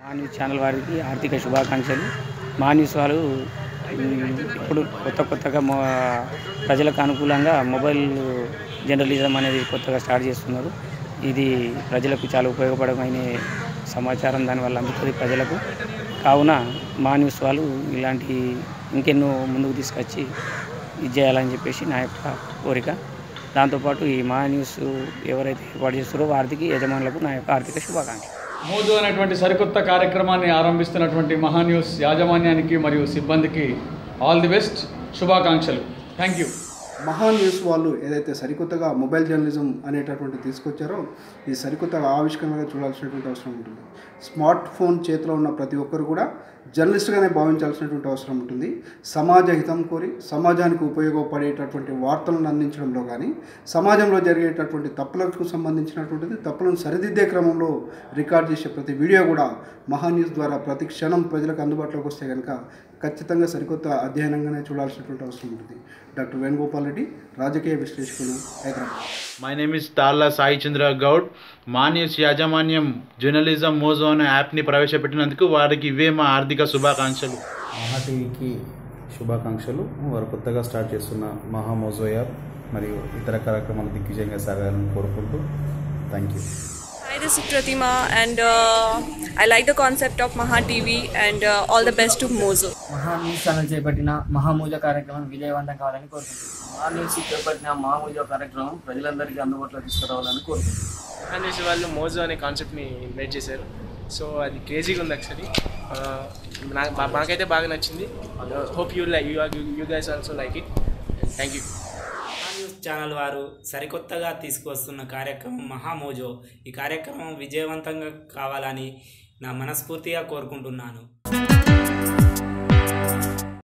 మా news channel వారికి ఆర్థిక శుభాకాంక్షలు. మా న్యూస్ వాళ్ళు ఇప్పుడు కొత్తగా ప్రజలకు అనుకూలంగా మొబైల్ జర్నలిజం అనేది కొత్తగా స్టార్ట్ చేస్తున్నారు. ఇది ప్రజలకు చాలా ఉపయోగపడమైన సమాచారం దానివల్ల అందుతుంది ప్రజలకు. కావున మా న్యూస్ వాళ్ళు ఇలాంటి ఇంకెన్నో ముందుకు తీసుకొచ్చి ఇది చేయాలని చెప్పేసి నా యొక్క కోరిక. దాంతోపాటు ఈ మా న్యూస్ ఎవరైతే ఏర్పాటు చేస్తారో వారికి యజమానులకు నా యొక్క ఆర్థిక శుభాకాంక్షలు. మోజో అనేటువంటి సరికొత్త కార్యక్రమాన్ని ఆరంభిస్తున్నటువంటి మహా న్యూస్ యాజమాన్యానికి మరియు సిబ్బందికి ఆల్ ది బెస్ట్, శుభాకాంక్షలు. Thank you. మహా న్యూస్ వాళ్ళు ఏదైతే సరికొత్తగా మొబైల్ జర్నలిజం అనేటటువంటి తీసుకొచ్చారో ఈ సరికొత్తగా ఆవిష్కరణగా చూడాల్సినటువంటి అవసరం ఉంటుంది. స్మార్ట్ ఫోన్ చేతిలో ఉన్న ప్రతి ఒక్కరు కూడా జర్నలిస్ట్గానే భావించాల్సినటువంటి అవసరం ఉంటుంది. సమాజ హితం కోరి సమాజానికి ఉపయోగపడేటటువంటి వార్తలను అందించడంలో కానీ, సమాజంలో జరిగేటటువంటి తప్పులకు సంబంధించినటువంటిది తప్పులను సరిదిద్దే క్రమంలో రికార్డ్ చేసే ప్రతి వీడియో కూడా మహా న్యూస్ ద్వారా ప్రతి క్షణం ప్రజలకు అందుబాటులోకి వస్తే కనుక ఖచ్చితంగా సరికొత్త అధ్యయనంగానే చూడాల్సినటువంటి అవసరం ఉంటుంది. డాక్టర్ వేణుగోపాల్ రెడ్డి, రాజకీయ విశ్లేషకులు, Hyderabad. My name is Talla Sai Chandra Goud. మా న్యూస్ యాజమాన్యం జర్నలిజం మోజో అనే యాప్ని ప్రవేశపెట్టినందుకు వారికి ఇవే మా ఆర్థిక శుభాకాంక్షలు. మహా టీవీకి శుభాకాంక్షలు. వారు కొత్తగా స్టార్ట్ చేస్తున్న మహా మోజో యాప్ మరియు ఇతర కార్యక్రమాలు దిగ్విజయంగా సాగాలని కోరుకుంటూ thank you. Hi, this is Pratima and I like the concept of Mahaa TV and all the best to Mojo. Maha news channel చేపట్టిన మహా మోజో కార్యక్రమం విజయవంతం కావాలని కోరుకుంటున్నాను. మహా న్యూస్ చేపట్టిన మహా మోజో కార్యక్రమం ప్రజలందరికీ అందుబాటులో తీసుకురావాలని కోరుకుంటున్నాను. మహా న్యూస్ వాళ్ళు మోజో అనే కాన్సెప్ట్ని ఇన్వైట్ చేశారు. సో అది క్రేజీగా ఉంది యాక్చువల్లీ. నాకైతే బాగా నచ్చింది. Hope you guys also like it. Thank you. News channel వారు సరికొత్తగా తీసుకువస్తున్న కార్యక్రమం మహా మోజో. ఈ కార్యక్రమం విజయవంతంగా కావాలని నా మనస్ఫూర్తిగా కోరుకుంటున్నాను.